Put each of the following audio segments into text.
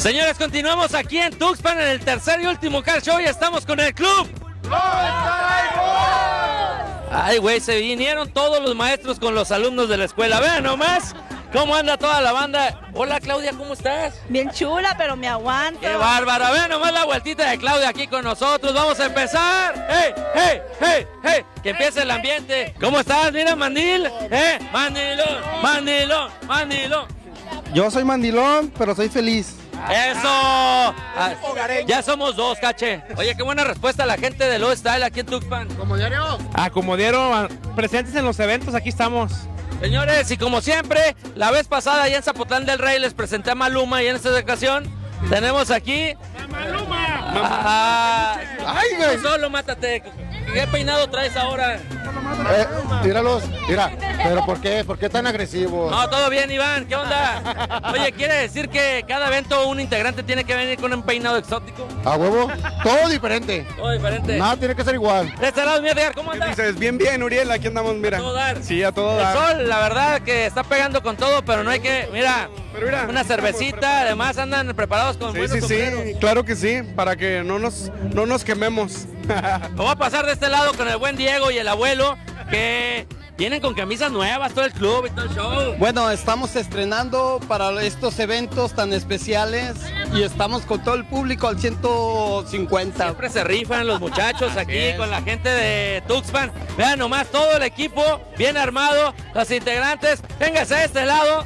Señores, continuamos aquí en Tuxpan en el tercer y último car show y estamos con el club. Ay, güey, se vinieron todos los maestros con los alumnos de la escuela. Vean nomás cómo anda toda la banda. Hola, Claudia, ¿cómo estás? Bien chula, pero me aguanto. ¡Qué bárbara! Vean nomás la vueltita de Claudia aquí con nosotros. Vamos a empezar. ¡Hey, hey, hey, hey! Que empiece el ambiente. ¿Cómo estás? Mira, Mandil. Mandilón, Mandilón, Mandilón. Yo soy mandilón, pero soy feliz. ¡Eso! Ya somos dos, caché. Oye, qué buena respuesta a la gente de Low Style aquí en Tuxpan. ¿Como diario? Como diario, presentes en los eventos, aquí estamos. Señores, y como siempre, la vez pasada allá en Zapotlán del Rey les presenté a Maluma y en esta ocasión tenemos aquí... ¡Maluma! ¡Ay, güey! Solo mátate. ¿Qué peinado traes ahora? Tíralos, mira, pero ¿por qué? ¿Por qué tan agresivos? No, todo bien, Iván, ¿qué onda? Oye, ¿quiere decir que cada evento un integrante tiene que venir con un peinado exótico? ¿A huevo? Todo diferente. Todo diferente. Nada tiene que ser igual. De este lado, mi Edgar, ¿cómo andas? Dices, bien, Uriel, aquí andamos, mira. A todo dar. Sí, a todo El dar. sol, la verdad que está pegando con todo, pero no hay que, mira, una cervecita, además andan preparados con buenos sombreros. Sí, claro que sí, para que no nos quememos. Vamos a pasar de este lado con el buen Diego y el abuelo, que vienen con camisas nuevas, todo el club y todo el show. Bueno, estamos estrenando para estos eventos tan especiales y estamos con todo el público al 150. Siempre se rifan los muchachos aquí con la gente de Tuxpan. Vean nomás todo el equipo bien armado, los integrantes. Véngase a este lado.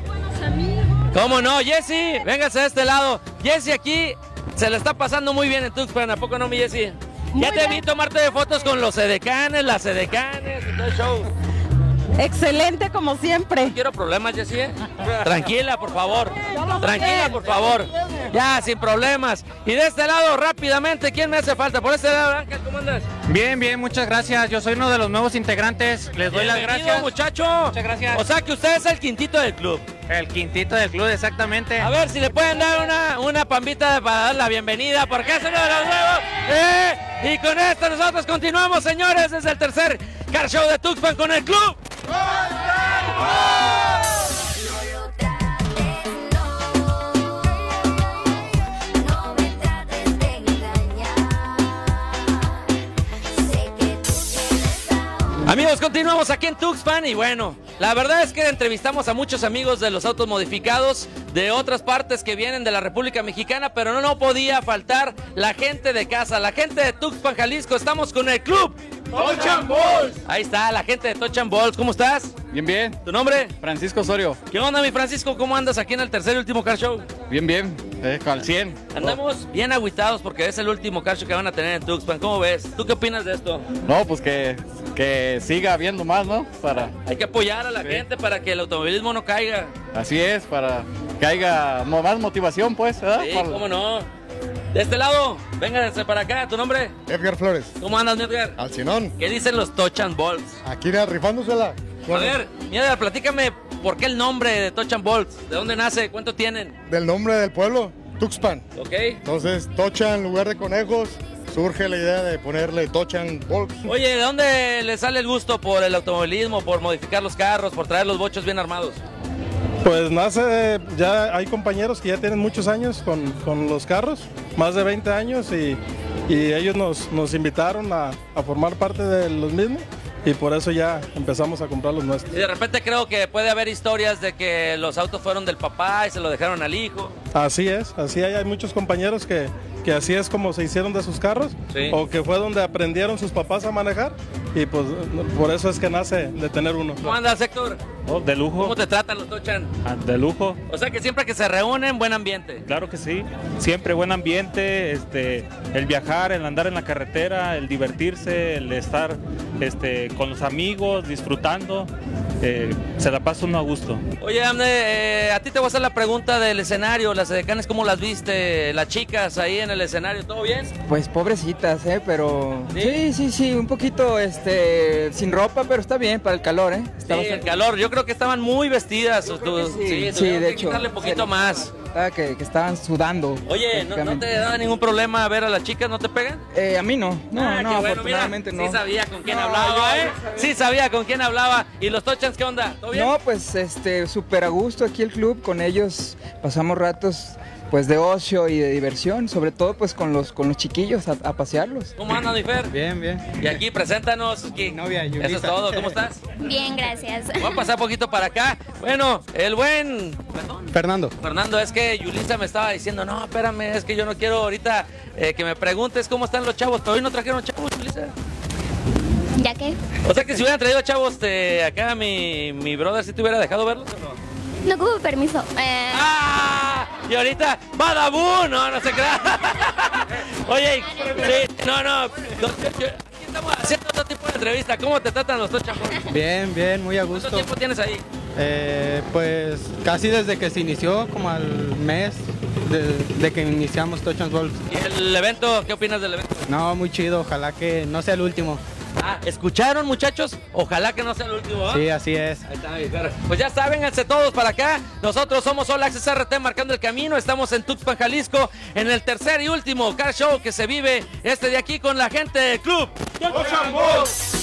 ¿Cómo no? Jessy, véngase a este lado. Jessy aquí se le está pasando muy bien en Tuxpan, ¿a poco no, mi Jessy? Ya te vi tomarte de fotos con los edecanes, las edecanes y todo el show. Excelente como siempre. No quiero problemas, Jessy. Tranquila, por favor. Tranquila, por favor. Ya, sin problemas. Y de este lado, rápidamente, ¿quién me hace falta? Por este lado, Ángel, ¿cómo andas? Bien, muchas gracias. Yo soy uno de los nuevos integrantes. Les doy las Bienvenido, gracias. muchacho. Muchas gracias. O sea que usted es el quintito del club. El quintito del club, exactamente. A ver si le pueden dar una pambita para dar la bienvenida, porque es uno de los nuevos. Y con esto nosotros continuamos, señores, desde el tercer car show de Tuxpan con el club. Amigos, continuamos aquí en Tuxpan y bueno, la verdad es que entrevistamos a muchos amigos de los autos modificados de otras partes que vienen de la República Mexicana, pero no podía faltar la gente de casa, la gente de Tuxpan, Jalisco. Estamos con el club Touch Balls. Ahí está, la gente de Touch Balls. ¿Cómo estás? Bien. ¿Tu nombre? Francisco Osorio. ¿Qué onda, mi Francisco? ¿Cómo andas aquí en el tercer y último car show? Bien. Al 100. Andamos bien agüitados porque es el último car show que van a tener en Tuxpan. ¿Cómo ves? ¿Tú qué opinas de esto? No, pues que siga habiendo más, ¿no? Hay que apoyar a la gente para que el automovilismo no caiga. Así es, para que haya más motivación, pues, ¿verdad? Sí, cómo no. De este lado, vénganse para acá. ¿Tu nombre? Edgar Flores. ¿Cómo andas, mi Edgar? Al Cinón. ¿Qué dicen los Touch Balls? Aquí rifándosela. A ver, mi Edgar, platícame por qué el nombre de Touch Balls. ¿De dónde nace? ¿Cuánto tienen? Del nombre del pueblo, Tuxpan. Ok. Entonces, Tocha en lugar de conejos, surge la idea de ponerle Touch Balls. Oye, ¿de dónde le sale el gusto por el automovilismo, por modificar los carros, por traer los bochos bien armados? Pues nace, ya hay compañeros que ya tienen muchos años con los carros, más de 20 años y ellos nos invitaron a formar parte de los mismos y por eso ya empezamos a comprar los nuestros. Y de repente creo que puede haber historias de que los autos fueron del papá y se lo dejaron al hijo. Así es, hay muchos compañeros que así es como se hicieron de sus carros, sí, o que fue donde aprendieron sus papás a manejar y pues por eso es que nace de tener uno. ¿Cómo andas, Héctor? Oh, de lujo. ¿Cómo te tratan los Tochan? De lujo. O sea que siempre que se reúnen, buen ambiente. Claro que sí, siempre buen ambiente, el viajar, el andar en la carretera, el divertirse, el estar con los amigos, disfrutando, se la pasa uno a gusto. Oye, Amne, a ti te voy a hacer la pregunta del escenario, las edecanes, ¿cómo las viste? Las chicas ahí en el escenario, ¿todo bien? Pues pobrecitas, pero ¿Sí? sí, un poquito sin ropa, pero está bien para el calor, Sí, el calor, yo creo que estaban muy vestidas. Sí, de hecho. Quitarle un poquito más. Que estaban sudando. Oye, ¿no te da ningún problema ver a las chicas? ¿No te pegan? A mí no, Qué bueno, afortunadamente mira, no. Sí sabía con quién hablaba yo, Sí sabía con quién hablaba. ¿Y los Tochans qué onda? ¿Todo bien? No, pues súper a gusto aquí el club, con ellos pasamos ratos pues de ocio y de diversión, sobre todo pues con los chiquillos a pasearlos. ¿Cómo andan, mi Fer? Bien, bien. Y aquí, preséntanos. Aquí. Mi novia, Yulisa. Eso es todo, ¿cómo estás? Bien, gracias. Voy a pasar poquito para acá. Bueno, el buen... Fernando. Fernando, es que Yulisa me estaba diciendo, no, espérame, es que yo no quiero ahorita que me preguntes cómo están los chavos, pero hoy no trajeron chavos, Yulisa. ¿Ya qué? O sea que si hubieran traído chavos acá mi brother, ¿sí te hubiera dejado verlos o no? No ocupo permiso. ¡Ah! Y ahorita, ¡badabú! No se crea. Oye, sí, no. Aquí estamos haciendo otro tipo de entrevista. ¿Cómo te tratan los dos chavos? Bien, bien, muy a ¿Cuánto gusto. tiempo tienes ahí? Pues casi desde que se inició, como al mes de que iniciamos Touch and Balls. ¿Y el evento? ¿Qué opinas del evento? No, muy chido, ojalá que no sea el último. ¿Escucharon, muchachos? Ojalá que no sea el último, ¿no? Sí, así es. Ahí está, mi perro. Pues ya está, vénganse todos para acá. Nosotros somos All Access RT marcando el camino. Estamos en Tuxpan, Jalisco, en el tercer y último car show que se vive de aquí con la gente del club Touch and Balls.